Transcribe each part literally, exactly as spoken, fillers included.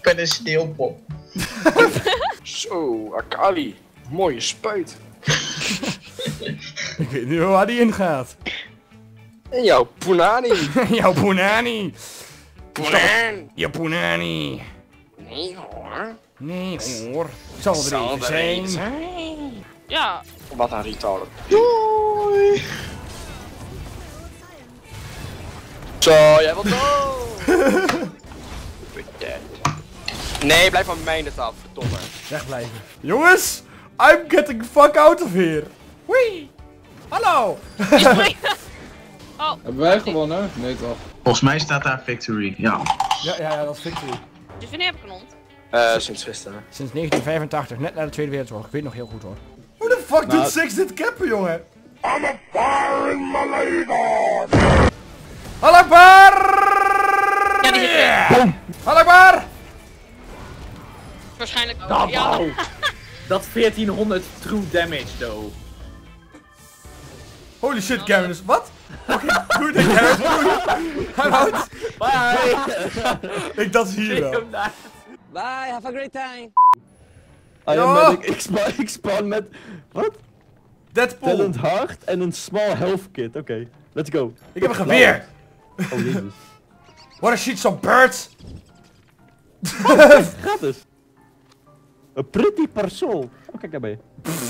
ben een sneeuwpop. Zo, Akali. Mooie spuit. Ik weet niet waar die ingaat. En jouw Punani. Jouw Punani. Punani. Je Punani. Nee hoor. Nee hoor. Zal er Zal even er zijn. een zijn. Ja. Wat een retard. Doei! Zo, jij wilt dood. Nee, blijf van mij in de tafel, verdomme. Wegblijven. Jongens, I'm getting the fuck out of here. Wee. Hallo. Oh. Hebben wij gewonnen? Nee toch? Volgens mij staat daar victory, ja. Ja, ja, ja, dat is victory. Dus wanneer heb ik een hond? Eh, sinds gisteren. Sinds negentien vijfentachtig, net na de Tweede Wereldoorlog. Ik weet nog heel goed hoor. Hoe de fuck Nou, doet Six dit cappen, jongen? I'm a fire in my ladle! Halakbar! Ja, die zit erin. Halakbar! Waarschijnlijk ook. Nou, Ja. wauw. Dat veertienhonderd true damage, though. Holy shit, Karen is... Wat? Oké, goed, ik heb het goed. I'm out. Bye! Ik dacht hier wel. Bye, have a great time. I Ja. am medic, ik spawn, ik spawn met... Wat? Deadpool. Talent hard en een small health kit, oké. Okay. Let's go. Ik heb een geweer. Oh jezus. What a shit, some birds. Gratis. A pretty parcel. Oh kijk, daar ben je.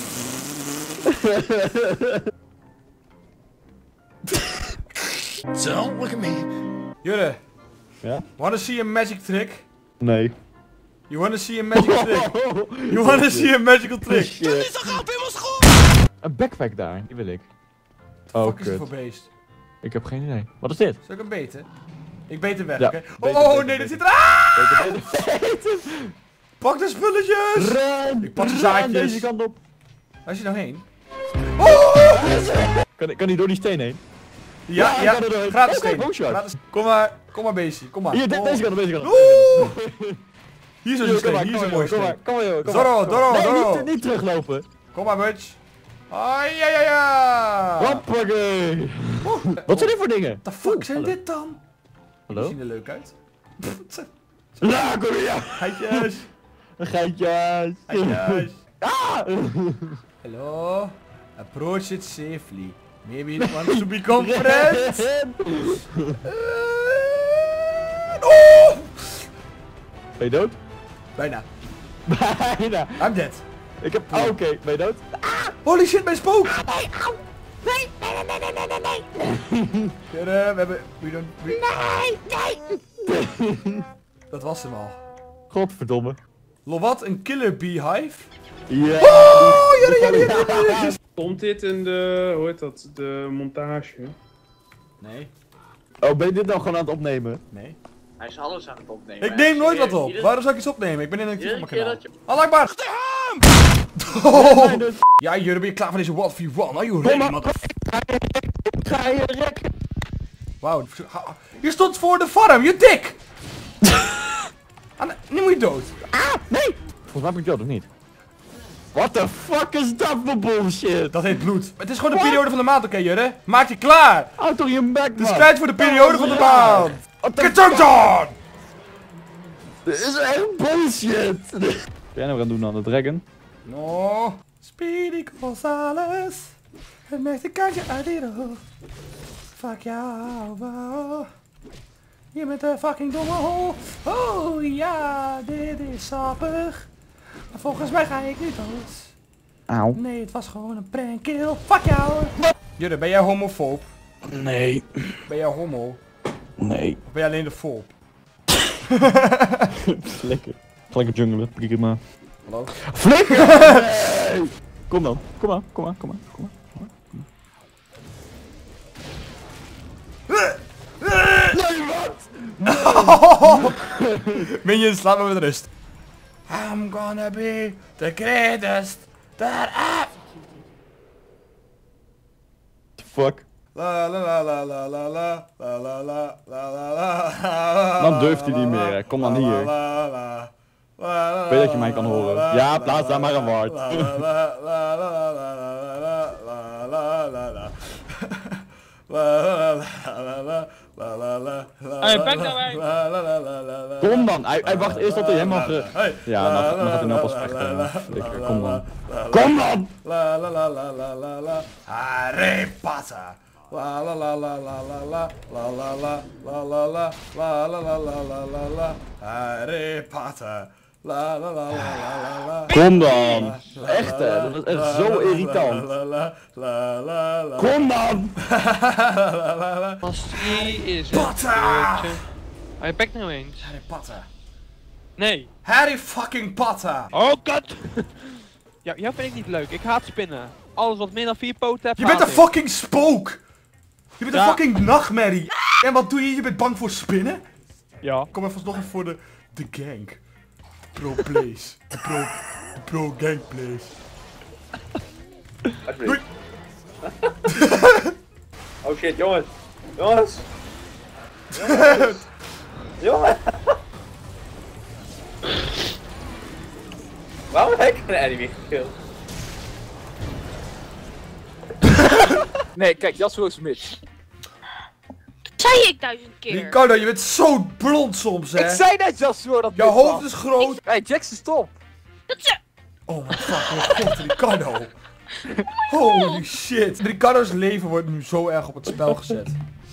So, look at me. Jurre. Ja? Wanna see a magic trick? Nee. You wanna see a magic trick? You wanna see a magical trick? Shit. Een backpack daar, die wil ik. Oh Fuck is het kut. voor beest? Ik heb geen idee. Wat is dit? Zal ik hem beten? Ik beet hem weg, Ja, oké? beter, Oh beter, nee, beter. dit zit er... Ah! Beter, beter, beter. Pak de spulletjes! Run! Ik pak de Run zaadjes. deze kant op. Waar is hij nou heen? Oh! Kan, kan hij door die steen heen? Ja, Ja, ja, ik kan er doorheen. gratis Oké, steen. boomshot. Gratis- Kom maar, kom maar beestje, kom maar. Hier, de- Oh. deze kant op, deze kant op. Oeh! Hier is een Hier, steen, kom maar, hier is kom een maar, mooi kom maar, steen. kom maar, joh, kom Zorro, maar. Dorro, Nee, Dorro. niet, niet teruglopen. Kom maar, Butch. Ai, ja, ja, ja. Hoppakee. Wat zijn dit voor dingen? What the fuck zijn hallo. dit dan? Die Hallo? zien er leuk uit. La, kom hier. Geitjes. Geitjes. Geitjes. Ah! Hello. Approach it safely. Maybe it wants to become friends. Oh! Ben je dood? Bijna. Bijna. I'm dead. Ik heb... Oh, oké. Ben je dood? Holy shit, mijn spook! Nee, au. Nee, nee, nee, nee, nee, nee, nee. Ja, we hebben... We don't... We... Nee, nee. Dat was hem al. Godverdomme. Lol, wat? Een killer beehive? Ja. Oh, ja, ja, ja, ja, ja. Komt dit in de, hoe heet dat, de montage? Nee, Oh, ben je dit nou gewoon aan het opnemen? nee. Hij is alles aan het opnemen. Ik neem nooit wat op. Ieder- Waarom zou ik iets opnemen? Ik ben inactief op mijn iedere kanaal. keer dat je- Allah Akbar! Oh. Ja, jullie, ben je klaar voor deze one v one? Are you ready, maar. motherfucker? Ga je rekken? Wauw, je stond voor de farm, je dik! Ah, nee, nu moet je dood. Ah, nee! Volgens mij ben ik dood, of niet? What the fuck is dat voor bullshit? Dat heet bloed. Het is gewoon de periode van de maand, oké, Jurre? Maak je klaar! Houd toch je bek, Het is man! tijd voor de periode van de maand! What the Getunkt on! Dit is echt bullshit! Wat ben jij nou gaan doen aan de dragon? No. Speedy Gonzales. Het Mexicaantje uit Iro. Fuck jou, wow. Je bent een fucking domme hol. Oh ja, dit is sappig. Maar volgens mij ga ik niet dood. Auw. Nee, het was gewoon een prankkill. Fuck jou. Jurre, ben jij homofoob? Nee. Ben jij homo? Nee. Of ben jij alleen de foob? Lekker. Ga lekker jungelen, prima. Hallo? Flikker! Nee. Kom dan. Kom maar, kom maar, kom maar, kom maar. Nee, wat? Minions, laat me met rust. I'm gonna be the greatest that I... Fuck. La la la la la la la la la la la la la. Dan durft hij niet meer, hè. Kom dan hier. Ik weet dat je mij kan horen. Ja, plaats daar maar een woord. La la la la. Hey, back nou uit. La la la la la la. Kom dan, hij, hij wacht eerst tot hij helemaal ge... Hey. Ja, dan, dan gaat hij nou pas vechten. Flikker, kom dan. Kom dan! La la la la la la la. Harry Potter. La la la la la la la la la la la la la la la la la la la la. Harry Potter. La la la la la la. Kom dan! Echt hè, dat is echt zo irritant. La la la la la. Kom dan! Als die is Potter! Hij pakt nou eens. Harry Potter. Nee. Harry fucking Potter. Oh god! Ja, jou vind ik niet leuk. Ik haat spinnen. Alles wat meer dan vier poten heeft. Je bent een fucking spook! Je bent een Ja. fucking nachtmerrie! En wat doe je? Je bent bang voor spinnen? Ja. Kom even nog even voor de, de gang. De pro plays. De pro, de pro gang plays. Doei! Oh shit, jongens. Jongens. Jongens. Jongens. Waarom heb ik een enemy gekilld? Nee, kijk, Jasper is mid. Zei ik duizend keer. Ricardo, je bent zo blond soms, hè? Ik zei net Jasper dat Jouw mid hoofd was. is groot. Hey, Jax is top. Dat ze... Oh mijn fucking god, Ricardo. Holy shit. Ricardo's leven wordt nu zo erg op het spel gezet.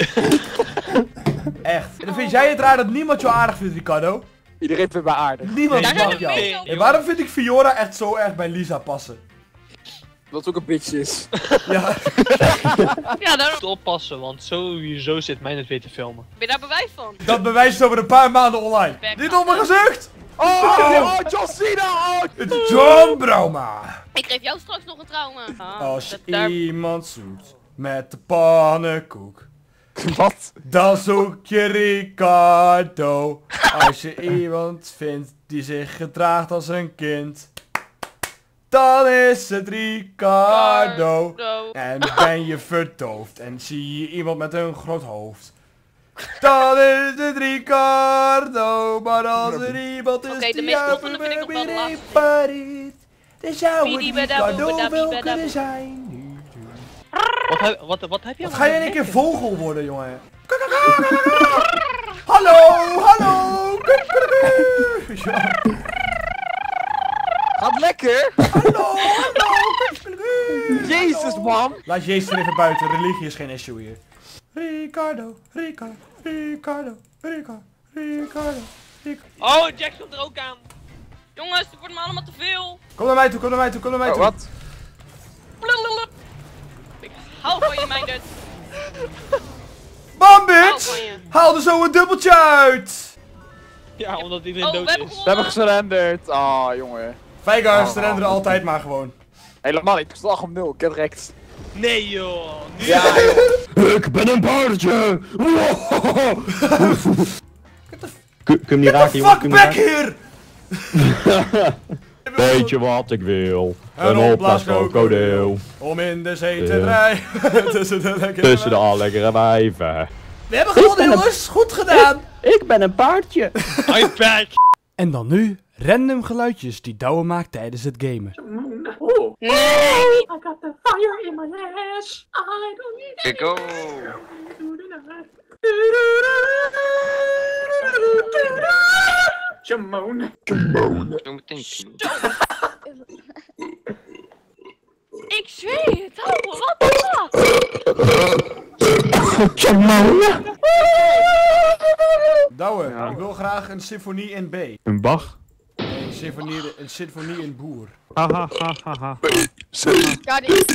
Echt. En dan vind jij het raar dat niemand jou aardig vindt, Ricardo? Iedereen vindt mij aardig. Niemand Daar zijn mag we jou. mee, joh. En waarom vind ik Fiora echt zo erg bij Lisa passen? Dat het ook een bitch is. Ja. Ja, daarom Moet oppassen, want sowieso zit mij net weer te filmen. ben je daar bewijs van. Dat bewijst over een paar maanden online. Back Dit up. op mijn gezicht! Oh, oh, John Cena! Oh. Het is John Broma. Ik geef jou straks nog een trauma. Ah, Als je dat- daar- iemand zoekt met de pannenkoek, Wat? dan zoek je Ricardo. Als je iemand vindt die zich gedraagt als een kind, dan is het Ricardo. Ricardo. En ben je verdoofd en zie je iemand met een groot hoofd, dan is het Ricardo. Maar als er iemand is Oké, de die meest jou volgende vind ik nog wel de laatste. repareert, dan zou het Ricardo wel Bidibidabidabidabidabid. kunnen zijn. Wat, heb- wat, wat heb je Wat allemaal ga je in één keer bedenken? vogel worden, jongen? Hallo, hallo! Ja. Gaat lekker! Hallo, hallo! Jezus, man! Laat Jezus er even buiten, religie is geen issue hier. Ricardo, Ricardo, Ricardo, Ricardo, Ricardo, Ricardo. Oh, Jax komt er ook aan. Jongens, het wordt me allemaal te veel. Kom naar mij toe, kom naar mij toe, kom naar mij Oh, toe. wat? Blablabla. Ik hou van je, meiden. Bam, Hou bitch! van je. Haal er zo een dubbeltje uit! Ja, omdat iedereen Oh, we dood hebben is. We hebben gewonnen. gesurrenderd. Ah, oh, jongen. Vijgar, Oh. ze renderen altijd maar gewoon. Helemaal niet. Ik sta op nul. Ik heb direct. Nee joh. Nu Ja, joh. Ik ben een paardje! Kun kun je hem niet raken, jongen? Fuck Kun je hem back niet here! raken? Weet je wat ik wil? Een Een opblaaskrokodil. opblaaskrokodil. Om in de zee te Ja. drijven. Tussen de lekkere Tussen de allekkere wijven. We hebben gewonnen, jongens! Goed gedaan! Ik ben een paardje. I'm back. En dan nu random geluidjes die Douwe maakt tijdens het gamen. Oh. Nee. I got the fire in my ass. I don't need Kijk, go. Jamon. Zo meteen. Ik zweer het. Hou me, wat is dat? Douwe, ik wil graag een symfonie in B. Een Bach? Een symfonie, een symfonie in Boer. Haha, haha, haha. Ja, die...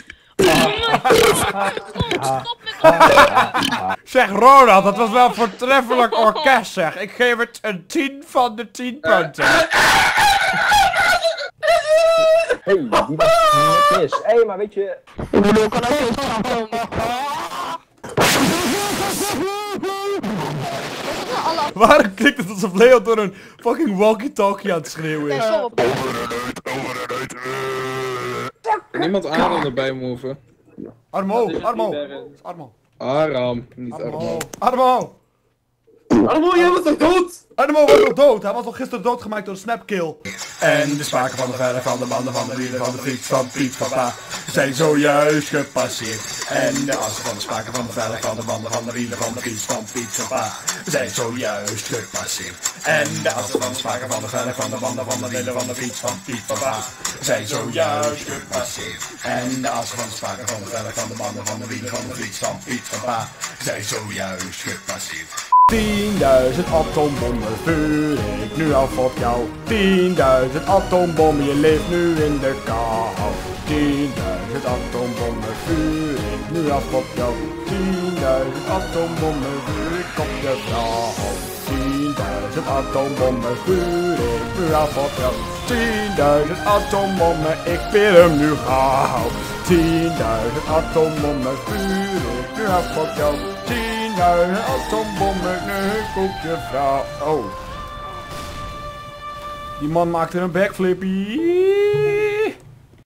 Stop met Zeg Ronald, dat was wel een voortreffelijk orkest zeg. Ik geef het een tien van de tien punten. Hey, die was net mis. Hé, hey, maar weet je... Waarom klinkt het alsof Leo door een fucking walkie-talkie aan het schreeuwen is? Kan iemand Aram erbij moven? Armo, Armo, Armo. Aram, niet Armo, Armo. Armo. Armo, jij was toch dood? Armo was nog dood, hij was al gisteren doodgemaakt door een snapkill. En de spaken van de velgen, van de banden, van de wielen, van de fiets, van Piet, van Pa zijn zojuist gepasseerd. En de assen van de spaken van de velgen, van de banden, van de wielen, van de fiets, van Piet, van Pa zijn zojuist gepasseerd. En de assen van de spaken van de velgen, van de banden, van de wielen, van de fiets, van Piet, van Pa zijn zojuist gepasseerd. En de assen van de spaken van de velgen, van de banden, van de wielen, van de fiets, van Piet, van Pa zijn zojuist gepasseerd. tienduizend atoombommen vuur ik nu af op jou. tienduizend atoombommen, je leeft nu in de kou. tienduizend atoombommen vuur ik nu af op jou. tienduizend atoombommen vuur ik op je vrouw. tienduizend atoombommen vuur ik nu af op jou. tienduizend atoombommen, ik wil hem nu gauw. tienduizend atoombommen vuur ik nu af op jou. tienduizend atoombommen, nu op je vrouw. Oh. Die man maakte een backflippie.